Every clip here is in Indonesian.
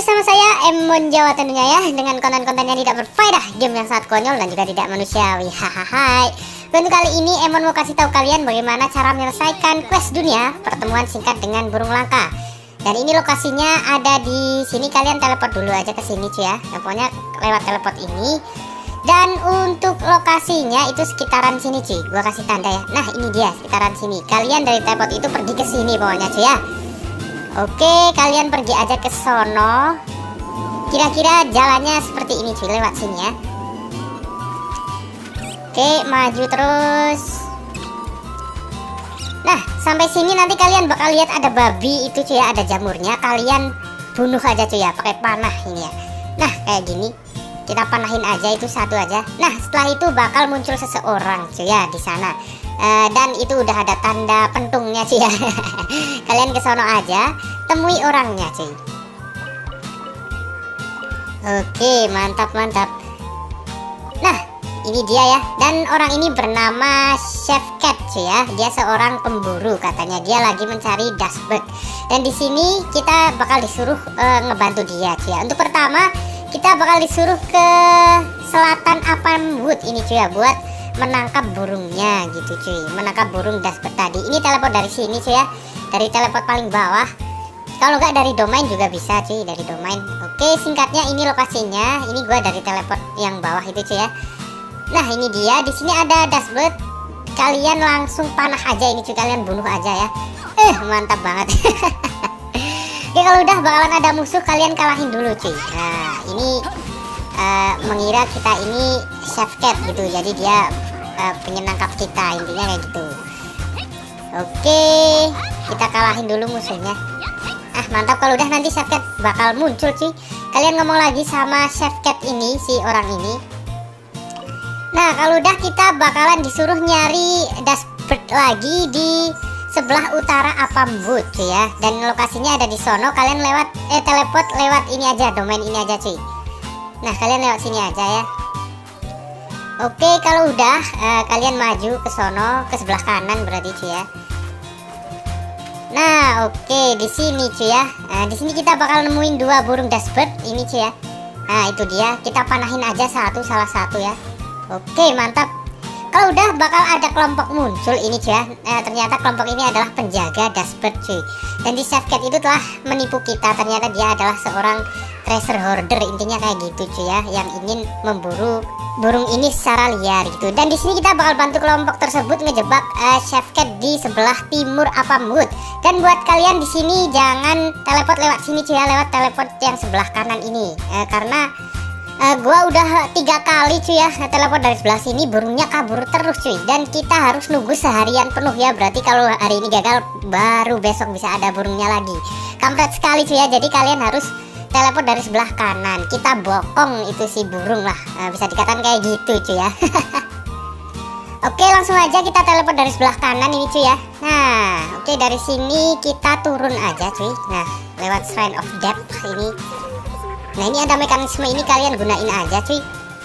bersama saya Emon Jawa tentunya ya, dengan konten-konten yang tidak berfaedah, game yang sangat konyol dan juga tidak manusiawi. Hahaha. Untuk kali ini Emon mau kasih tahu kalian bagaimana cara menyelesaikan quest dunia pertemuan singkat dengan burung langka. Dan ini lokasinya ada di sini, kalian teleport dulu aja ke sini cuy ya. Pokoknya lewat teleport ini. Dan untuk lokasinya itu sekitaran sini cuy. Gua kasih tanda ya. Nah, ini dia sekitaran sini. Kalian dari teleport itu pergi ke sini pokoknya cuy ya. Oke, kalian pergi aja ke sono. Kira-kira jalannya seperti ini cuy, lewat sini ya. Oke, maju terus. Nah, sampai sini nanti kalian bakal lihat ada babi itu cuy ya, ada jamurnya. Kalian bunuh aja cuy ya, pakai panah ini ya. Nah, kayak gini. Kita panahin aja itu satu aja. Nah, setelah itu bakal muncul seseorang cuy ya di sana. Dan itu udah ada tanda pentungnya cuy ya. Kalian ke sono aja, temui orangnya cuy. Oke, mantap. Nah, ini dia ya. Dan orang ini bernama Chef Cat cuy ya. Dia seorang pemburu, katanya dia lagi mencari dashbird. Dan di sini kita bakal disuruh ngebantu dia cuy ya. Untuk pertama kita bakal disuruh ke selatan Apamwood ini cuy ya, buat menangkap burungnya gitu cuy, menangkap burung dashbird tadi. Ini teleport dari sini cuy ya, dari teleport paling bawah. Kalau nggak dari domain juga bisa cuy, dari domain. Oke, singkatnya ini lokasinya. Ini gua dari teleport yang bawah itu cuy ya. Nah, ini dia, di sini ada dashbird. Kalian langsung panah aja ini cuy, kalian bunuh aja ya. Mantap banget. Oke, kalau udah bakalan ada musuh, kalian kalahin dulu cuy. Nah, ini mengira kita ini Chef Cat gitu, jadi dia penyenangkap kita, intinya kayak gitu. Oke, kita kalahin dulu musuhnya. Mantap. Kalau udah nanti Chef Cat bakal muncul cuy. Kalian ngomong lagi sama Chef Cat ini, si orang ini. Nah, kalau udah kita bakalan disuruh nyari dashbird lagi di sebelah utara Apamwood cuy ya. Dan lokasinya ada di sono. Kalian lewat teleport lewat ini aja, domain ini aja cuy. Nah, kalian lewat sini aja ya. Oke, kalau udah kalian maju ke sono, ke sebelah kanan berarti cuy ya. Nah, oke, di sini cuy ya. Di sini kita bakal nemuin dua burung dashbird ini cuy ya. Nah, itu dia. Kita panahin aja salah satu ya. Oke, mantap. Kalau udah bakal ada kelompok muncul ini cuy ya. Ternyata kelompok ini adalah penjaga dashbird cuy. Dan di Chef Cat itu telah menipu kita. Ternyata dia adalah seorang treasure hoarder, intinya kayak gitu cuy ya, yang ingin memburu burung ini secara liar gitu. Dan di sini kita bakal bantu kelompok tersebut ngejebak Chef Cat di sebelah timur Apamwood. Dan buat kalian di sini jangan teleport lewat sini cuy ya, lewat teleport yang sebelah kanan ini. Karena gua udah 3 kali cuy ya teleport dari sebelah sini, burungnya kabur terus cuy. Dan kita harus nunggu seharian penuh ya. Berarti kalau hari ini gagal, baru besok bisa ada burungnya lagi. Kampret sekali cuy ya. Jadi kalian harus teleport dari sebelah kanan. Kita bokong itu si burung lah, bisa dikatakan kayak gitu cuy ya. Oke, langsung aja kita teleport dari sebelah kanan ini cuy ya. Nah, oke, dari sini kita turun aja cuy. Nah, lewat Shrine of Depth ini. Nah, ini ada mekanisme ini, kalian gunain aja cuy.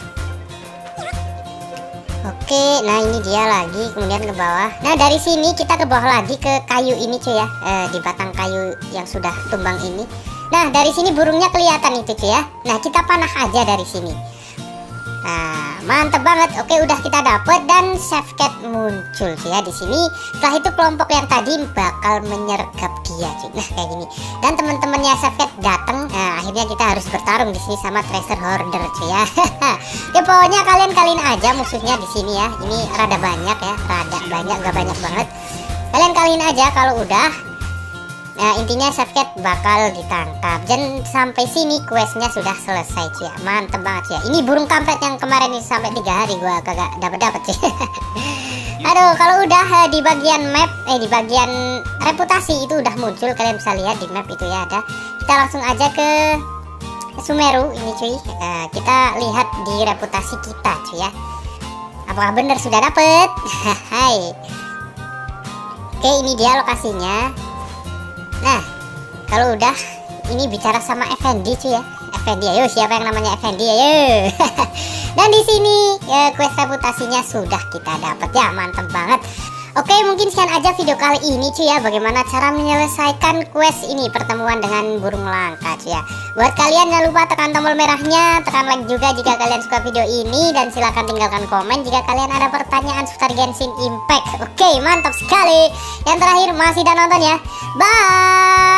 Oke, nah ini dia lagi, kemudian ke bawah. Nah, dari sini kita ke bawah lagi ke kayu ini cuy ya, di batang kayu yang sudah tumbang ini. Nah, dari sini burungnya kelihatan itu cuy ya. Nah, kita panah aja dari sini. Nah, mantep banget. Oke, udah kita dapet dan Chef Cat muncul cuy ya di sini. Setelah itu kelompok yang tadi bakal menyergap dia cuy. Nah, kayak gini. Dan teman-temannya Chef Cat datang. Nah, akhirnya kita harus bertarung di sini sama treasure hoarder cuy ya. Ya, pokoknya kalian aja musuhnya di sini ya. Ini rada banyak ya, rada banyak, gak banyak banget. Kalian kalian aja kalau udah. Nah, intinya Chef Cat bakal ditangkap. Dan sampai sini questnya sudah selesai cuy ya. Mantep banget cuy ya. Ini burung kampret yang kemarin ini sampai 3 hari gua kagak dapet cuy. Aduh, kalau udah di bagian map, di bagian reputasi itu udah muncul. Kalian bisa lihat di map itu ya ada. Kita langsung aja ke Sumeru ini cuy. Kita lihat di reputasi kita cuy ya. Apakah benar sudah dapet? Hai. Oke, ini dia lokasinya. Nah, kalau udah ini bicara sama Effendi cuy ya. Effendi, ayo, siapa yang namanya Effendi, ayo. Dan di sini ya, quest reputasinya sudah kita dapat ya, mantep banget. Oke, mungkin sekian aja video kali ini cuy ya, bagaimana cara menyelesaikan quest ini, pertemuan dengan burung langka cuy ya. Buat kalian jangan lupa tekan tombol merahnya, tekan like juga jika kalian suka video ini, dan silahkan tinggalkan komen jika kalian ada pertanyaan seputar Genshin Impact. Oke, mantap sekali. Yang terakhir, masih dan nonton ya. Bye.